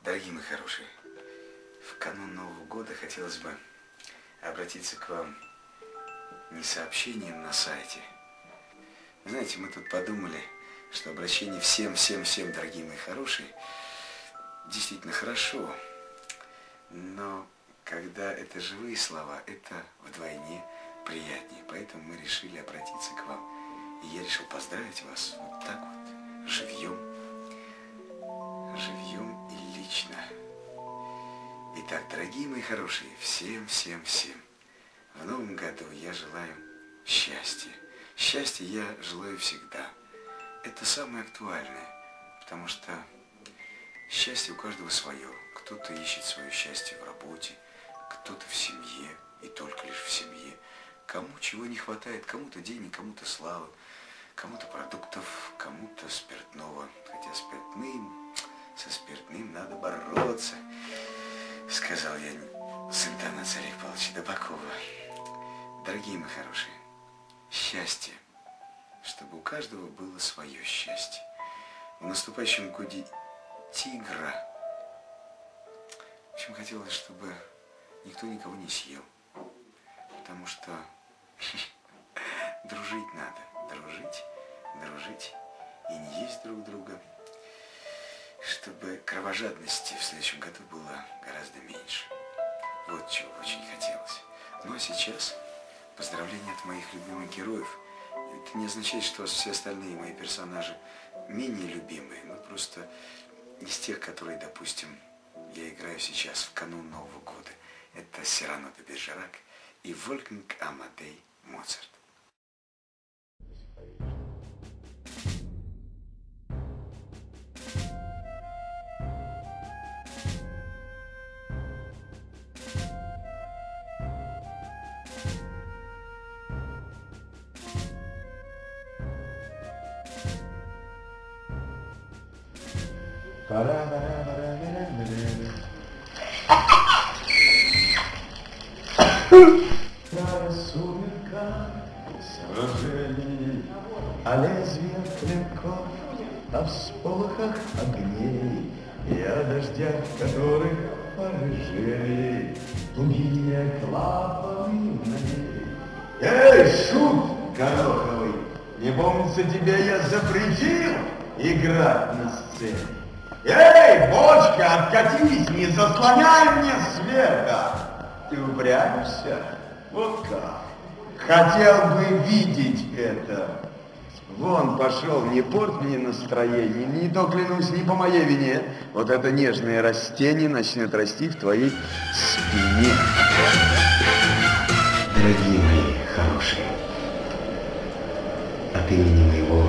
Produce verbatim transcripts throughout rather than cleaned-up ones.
Дорогие мои хорошие, в канун Нового года хотелось бы обратиться к вам не сообщением на сайте. Знаете, мы тут подумали, что обращение всем-всем-всем, дорогие мои хорошие, действительно хорошо, но когда это живые слова, это вдвойне приятнее. Поэтому мы решили обратиться к вам. И я решил поздравить вас вот так вот, живьем, живьем и лично. Итак, дорогие мои хорошие, всем-всем-всем, в новом году я желаю счастья. Счастья я желаю всегда. Это самое актуальное, потому что счастье у каждого свое. Кто-то ищет свое счастье в работе, кто-то в семье, и только лишь в семье. Кому чего не хватает, кому-то денег, кому-то славы, кому-то продуктов, кому-то спиртного. Хотя спиртным, со спиртным надо бороться, сказал я с интонацией Олега Павловича Табакова. Дорогие мои хорошие, счастье, чтобы у каждого было свое счастье. В наступающем годе тигра. В общем, хотелось, чтобы никто никого не съел. Потому что дружить надо. Дружить, дружить и не есть друг друга. Чтобы кровожадности в следующем году было гораздо меньше. Вот чего очень хотелось. Ну а сейчас поздравления от моих любимых героев. Это не означает, что все остальные мои персонажи менее любимые, но просто из тех, которые, допустим, я играю сейчас в канун Нового года. Это Сирано де Бержерак и Вольфганг Амадей Моцарт. Сумерка сражений, а лезвие клинков на всполохах огней и о дождях, которых порыжели глубине клапаны в ней. Эй, шут гороховый, не помнится тебе, я запретил играть на сцене. Эй, бочка, откатись, не заслоняй мне света. Ты упрямишься? Вот как? Хотел бы видеть это. Вон пошел, не порт мне настроение, не то, клянусь, не по моей вине. Вот это нежное растение начнет расти в твоей спине. Дорогие мои хорошие, от имени моего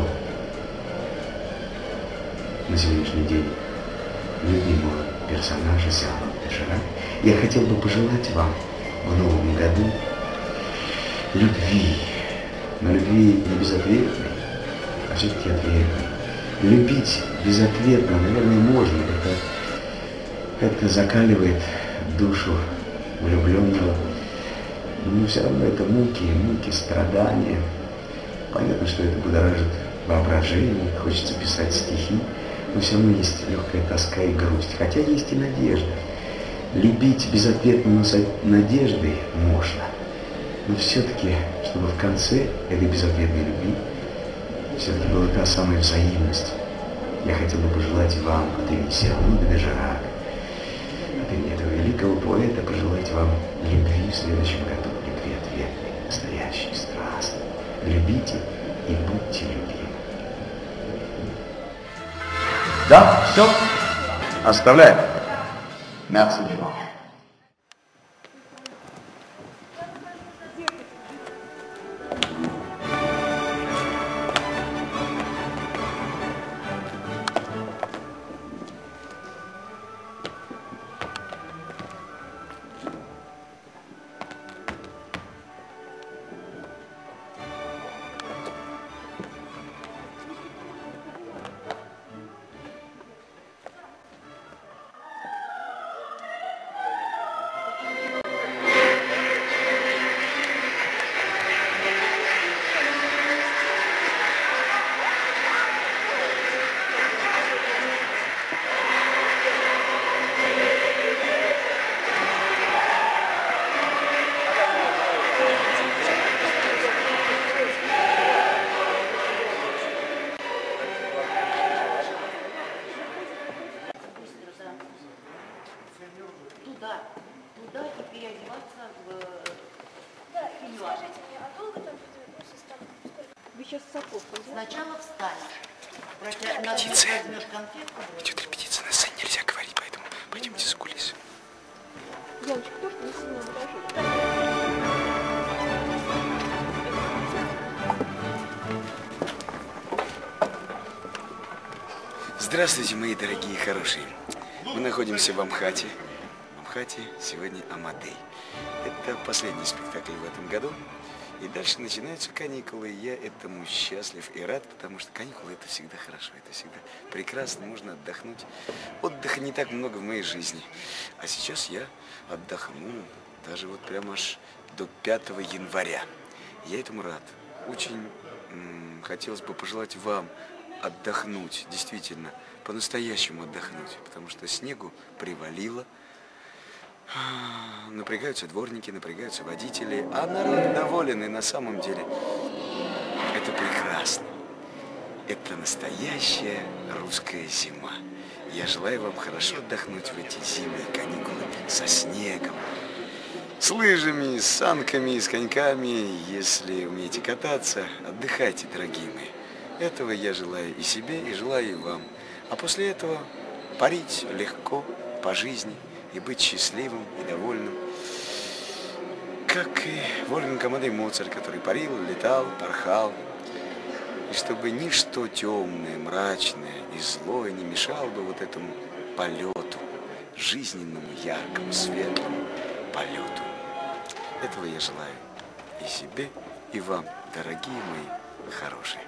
на сегодняшний день любимого персонажа Сирано де Бержерак, я хотел бы пожелать вам в новом году любви, но любви не безответной, а все-таки ответной. Любить безответно, наверное, можно, это, это закаливает душу влюбленного, но все равно это муки, муки, страдания. Понятно, что это будоражит воображение, хочется писать стихи, но все равно есть легкая тоска и грусть, хотя есть и надежда. Любить безответно, но с надеждой можно. Но все-таки, чтобы в конце этой безответной любви все-таки была та самая взаимность. Я хотел бы пожелать вам от имени Сирано де Бержерак, от имени этого великого поэта, пожелать вам любви в следующем году. Любви ответной, настоящей, страстной. Любите и будьте любимы. Да, все. Оставляем. Merci, Georges. поняла. Скажите мне, а долго там будет там? Вы сейчас Соколком, да? Сначала встанешь. Протя... Возьмешь конфетку. Идет репетиция, на сцене нельзя говорить, поэтому пойдемте за кулисы. Яночка, тоже не сильно дрожит. Здравствуйте, мои дорогие и хорошие. Мы находимся в Амхате. В Амхате сегодня Амадей. Это последний спектакль в этом году. И дальше начинаются каникулы. И я этому счастлив и рад, потому что каникулы это всегда хорошо, это всегда прекрасно, можно отдохнуть. Отдыха не так много в моей жизни. А сейчас я отдохну даже вот прямо аж до пятого января. Я этому рад. Очень м- хотелось бы пожелать вам отдохнуть, действительно, по-настоящему отдохнуть, потому что снегу привалило. Напрягаются дворники, напрягаются водители, а народ доволен, и на самом деле это прекрасно. Это настоящая русская зима. Я желаю вам хорошо отдохнуть в эти зимние каникулы со снегом, с лыжами, с санками, с коньками. Если умеете кататься, отдыхайте, дорогие мои. Этого я желаю и себе, и желаю и вам. А после этого парить легко по жизни и быть счастливым и довольным. Как и Вольфганг Амадей Моцарт, который парил, летал, порхал. И чтобы ничто темное, мрачное и злое не мешало бы вот этому полету, жизненному, яркому, светлому полету. Этого я желаю и себе, и вам, дорогие мои хорошие.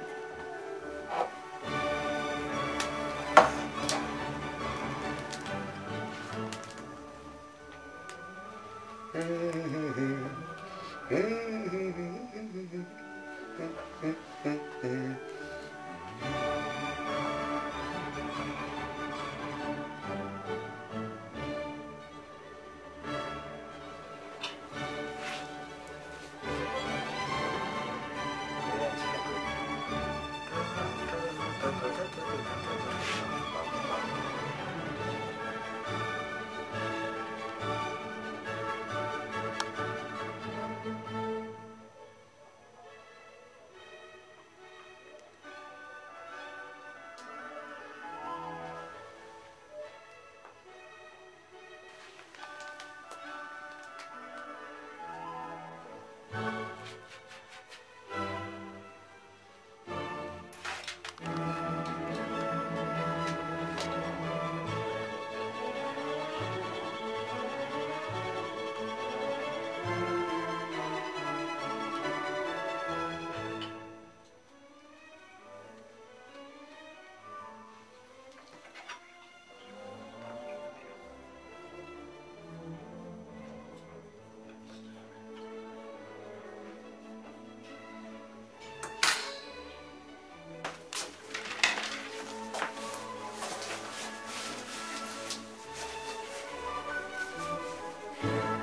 Thank you.